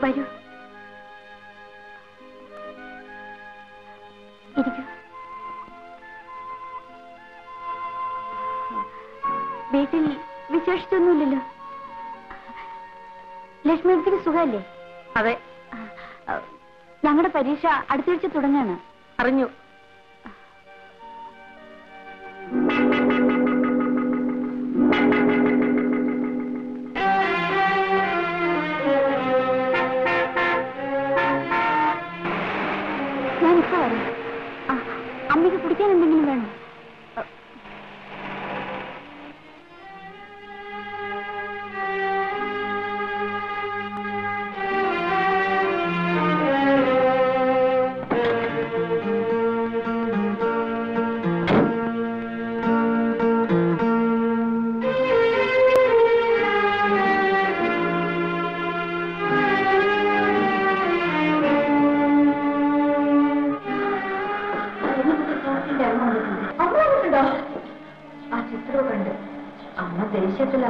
വരൂ, ഇരിക്കൂ. വീട്ടിൽ വിശേഷിച്ചൊന്നുമില്ലല്ലോ. ലക്ഷ്മിക്ക് സുഖമല്ലേ? അതെ. ഞങ്ങളുടെ പരീക്ഷ അടുത്താഴ്ച തുടങ്ങാണ്. അറിഞ്ഞു. ഞാനിപ്പോ വരാം. അമ്മയ്ക്ക് കുടിക്കാൻ എന്തെങ്കിലും വേണോ? ആ ചിത്രവും കണ്ട് അമ്മ ദേഷ്യത്തില.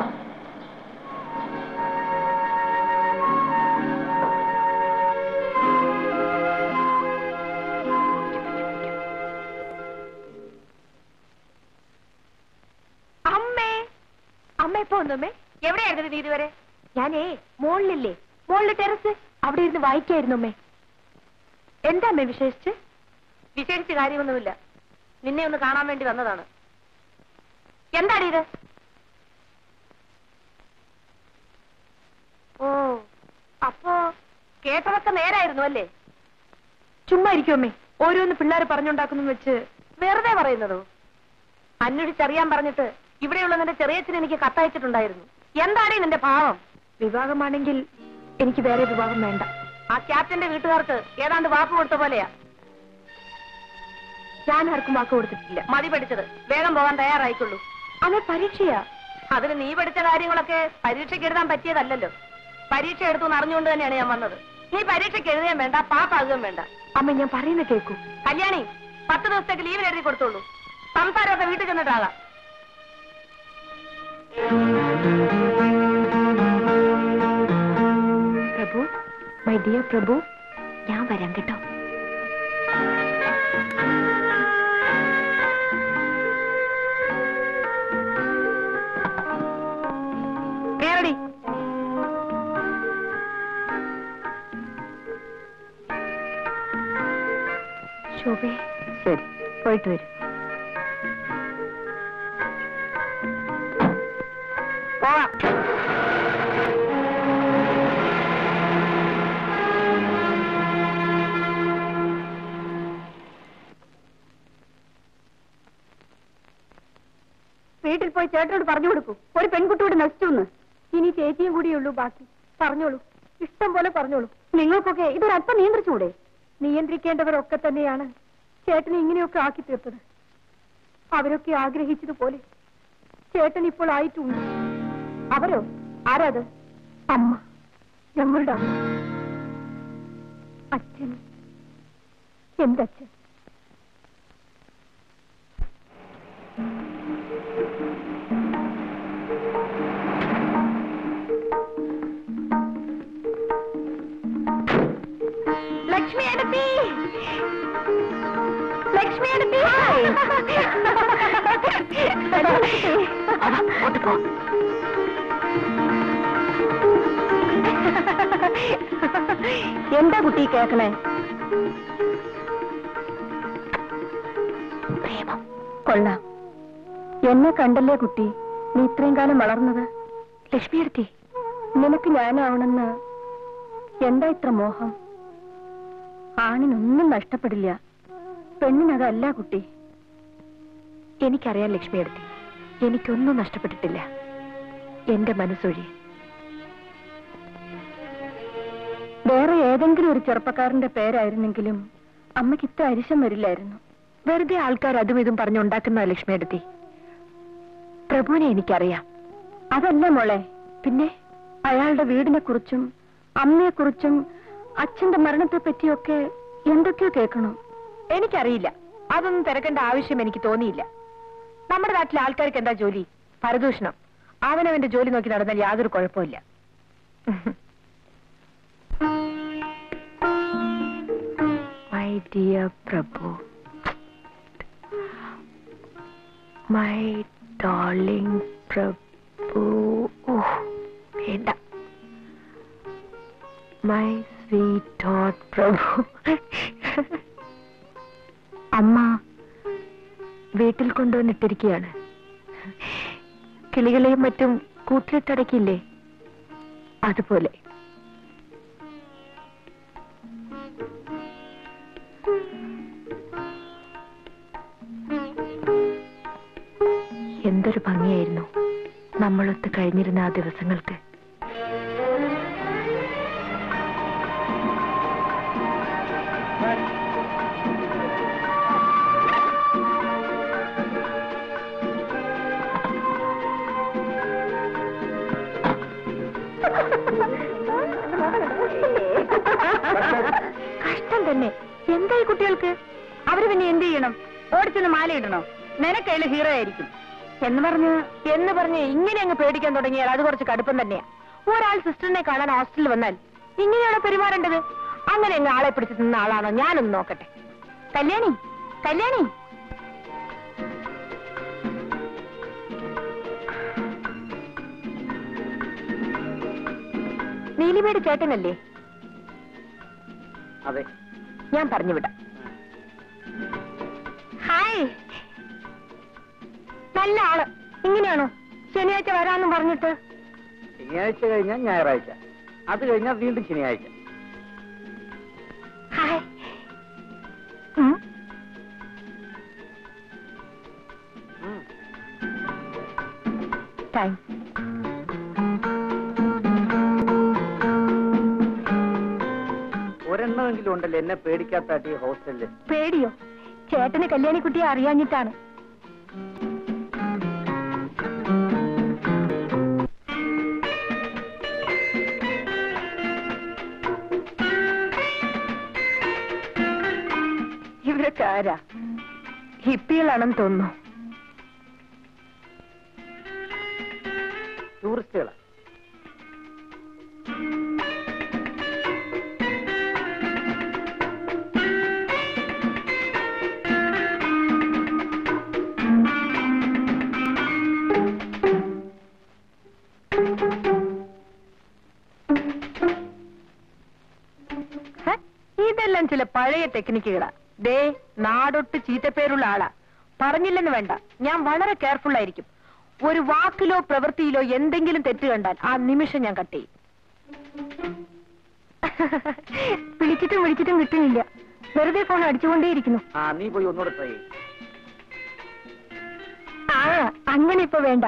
അമ്മ ഇപ്പൊ വന്നമ്മേ? എവിടെയായിരുന്നു നീ ഇതുവരെ? ഞാനേ മോളിലില്ലേ, മോളിലെ ടെറസ്, അവിടെ ഇരുന്ന് വായിക്കായിരുന്നു അമ്മേ. എന്താ അമ്മേ വിശേഷിച്ച്? വിശേഷിച്ച് കാര്യമൊന്നുമില്ല. നിന്നെ ഒന്ന് കാണാൻ വേണ്ടി വന്നതാണ്. എന്താണ് ഇത്? ഓ, അപ്പോ കേട്ടതൊക്കെ നേരായിരുന്നു അല്ലേ? ചുമ്മാ ഇരിക്കും അമ്മേ. ഓരോന്ന് പിള്ളേർ പറഞ്ഞുണ്ടാക്കുന്നു വെച്ച് വെറുതെ പറയുന്നതോ? അന്വേഷിച്ചറിയാൻ പറഞ്ഞിട്ട് ഇവിടെയുള്ള നിന്റെ ചെറിയച്ഛൻ എനിക്ക് കത്തയച്ചിട്ടുണ്ടായിരുന്നു. എന്താണ് നിന്റെ ഭാവം? വിവാഹമാണെങ്കിൽ എനിക്ക് വേറെ വിവാഹം വേണ്ട. ആ ക്യാപ്റ്റന്റെ വീട്ടുകാർക്ക് ഏതാണ്ട് വാക്ക് കൊടുത്ത പോലെയാ. ഞാൻ ആർക്കും വാക്ക് കൊടുത്തിട്ടില്ല. മതി പഠിച്ചത്. വേഗം പോകാൻ തയ്യാറായിക്കൊള്ളൂ. അത് പരീക്ഷയാ. അതിന് നീ പഠിച്ച കാര്യങ്ങളൊക്കെ പരീക്ഷയ്ക്ക് എഴുതാൻ പറ്റിയതല്ലല്ലോ. പരീക്ഷ എടുത്തു അറിഞ്ഞുകൊണ്ട് തന്നെയാണ് ഞാൻ വന്നത്. നീ പരീക്ഷയ്ക്ക് എഴുതാൻ വേണ്ട, പാസ്സാകുകയും വേണ്ട. അമ്മ ഞാൻ പറയുന്നത് കേൾക്കൂ. കല്യാണി, 10 ദിവസത്തേക്ക് ലീവിൽ എഴുതി കൊടുത്തോളൂ. സംസാരമൊക്കെ വീട്ടിൽ ചെന്നിട്ടാകാം. പ്രഭു, മൈ ഡിയർ പ്രഭു, ഞാൻ വരാം കേട്ടോ. കേറടി. ശോഭേ, ശരി, പോയിട്ട് വരും. പോവാം. വീട്ടിൽ പോയി ചേട്ടനോട് പറഞ്ഞു കൊടുക്കൂ, ഒരു പെൺകുട്ടിയോട് നശിച്ചു. ഇനി ചേച്ചിയും കൂടിയുള്ളൂ ബാക്കി. പറഞ്ഞോളൂ, ഇഷ്ടം പോലെ പറഞ്ഞോളൂ. നിങ്ങൾക്കൊക്കെ ഇതൊരല്പം നിയന്ത്രിച്ചുകൂടെ? നിയന്ത്രിക്കേണ്ടവരൊക്കെ തന്നെയാണ് ചേട്ടനെ ഇങ്ങനെയൊക്കെ ആക്കി തീർത്തത്. അവരൊക്കെ ആഗ്രഹിച്ചതുപോലെ ചേട്ടൻ ഇപ്പോൾ ആയിട്ടുണ്ട്. അവരോ? ആരാത്? അമ്മ, ഞങ്ങളുടെ അമ്മ. അച്ഛൻ, എന്തച്ഛൻ. ലക്ഷ്മി എടുത്തി, ലക്ഷ്മി എടുത്തി. എന്താ കുട്ടി കേക്കണേ? പ്രേമം. കൊള്ളാം. എന്നെ കണ്ടല്ലേ കുട്ടി നീ ഇത്രയും കാലം വളർന്നത്? ലക്ഷ്മി എടുത്തി, നിനക്ക് ഞാനാവണമെന്ന് എന്താ ഇത്ര മോഹം? ആണിനൊന്നും നഷ്ടപ്പെടില്ല, പെണ്ണിനതല്ല കുട്ടി. എനിക്കറിയാം ലക്ഷ്മി എടുത്തി, എനിക്കൊന്നും നഷ്ടപ്പെട്ടിട്ടില്ല. എന്റെ മനസ്സൊഴി. വേറെ ഏതെങ്കിലും ഒരു ചെറുപ്പക്കാരന്റെ പേരായിരുന്നെങ്കിലും അമ്മയ്ക്ക് ഇത്ര അരിശം വരില്ലായിരുന്നു. വെറുതെ ആൾക്കാർ അതും ഇതും പറഞ്ഞുണ്ടാക്കുന്ന ലക്ഷ്മി എടുത്തി. പ്രഭുവിനെ എനിക്കറിയാം. അതല്ല മോളെ, പിന്നെ അയാളുടെ വീടിനെ കുറിച്ചും അമ്മയെക്കുറിച്ചും അച്ഛന്റെ മരണത്തെ പറ്റിയൊക്കെ എന്തൊക്കെയോ കേൾക്കണോ? എനിക്കറിയില്ല. അതൊന്നും തിരക്കേണ്ട ആവശ്യം എനിക്ക് തോന്നിയില്ല. നമ്മുടെ നാട്ടിലെ ആൾക്കാർക്ക് എന്താ ജോലി? പരദൂഷണം. അവനവന്റെ ജോലി നോക്കി നടന്നാൽ യാതൊരു കുഴപ്പമില്ല. dear Prabhu, my darling Prabhu, oh, വേണ്ട, my sweetheart Prabhu. അമ്മ വീട്ടിൽ കൊണ്ടുവന്നിട്ടിരിക്കുകയാണ്. കിളികളെയും മറ്റും കൂട്ടിലിട്ടടക്കില്ലേ, അതുപോലെ. എന്തൊരു ഭംഗിയായിരുന്നു നമ്മളൊത്ത് കഴിഞ്ഞിരുന്ന ആ ദിവസങ്ങൾക്ക്. കഷ്ടം തന്നെ. എന്തായി കുട്ടികൾക്ക്? അവര് പിന്നെ എന്ത് ചെയ്യണം? ഓടിച്ചൊന്ന് മാലയിടണോ? നിനക്കയില് ഹീറോ ആയിരിക്കും എന്ന് പറഞ്ഞ് ഇങ്ങനെ അങ്ങ് പേടിക്കാൻ തുടങ്ങിയാൽ അത് കുറച്ച് കടുപ്പം തന്നെയാ. ഒരാൾ സിസ്റ്ററിനെ കാണാൻ ഹോസ്റ്റലിൽ വന്നാൽ ഇങ്ങനെയാണോ പെരുമാറേണ്ടത്? അങ്ങനെ അങ്ങ് ആളെ പിടിച്ച് നിന്ന ആളാണോ? ഞാനൊന്ന് നോക്കട്ടെ. കല്യാണി, കല്യാണി, നീലിമയുടെ ചേട്ടനല്ലേ? അതെ, ഞാൻ പറഞ്ഞു വിടാം. ഹായ്, നല്ല ആള്. ഇങ്ങനെയാണോ ശനിയാഴ്ച വരാമെന്നും പറഞ്ഞിട്ട്? ശനിയാഴ്ച കഴിഞ്ഞാൽ ഞായറാഴ്ച, അത് കഴിഞ്ഞാൽ വീണ്ടും ശനിയാഴ്ച. ഹായ്. താങ്ക്സ്. ഒരെണ്ണമെങ്കിലും ഉണ്ടല്ലോ എന്നെ പേടിക്കാത്ത ഹോസ്റ്റലില്. പേടിയോ? ചേട്ടന് കല്യാണിക്കുട്ടിയെ അറിയാഞ്ഞിട്ടാണ്. ഇവരൊക്കെ ആരാ? ഹിപ്പികളാണെന്ന് തോന്നുന്നു. ടൂറിസ്റ്റുകളാ. ഇതെല്ലാം ചില പഴയ ടെക്നിക്കുകളാ. ദേ, നാടൊട്ട് ചീത്തപ്പേരുള്ള ആളാ. പറഞ്ഞില്ലെന്ന് വേണ്ട, ഞാൻ വളരെ കെയർഫുൾ ആയിരിക്കും. ഒരു വാക്കിലോ പ്രവൃത്തിയിലോ എന്തെങ്കിലും തെറ്റ് കണ്ടാൽ ആ നിമിഷം ഞാൻ കട്ട് ചെയ്യും. വിളിച്ചിട്ടും കിട്ടുന്നില്ല. വെറുതെ ഫോൺ അടിച്ചുകൊണ്ടേയിരിക്കുന്നു. നീ പോയി ഒന്നുകൂടെ ട്രൈ ചെയ്യും. അങ്ങനെ ഇപ്പൊ വേണ്ട.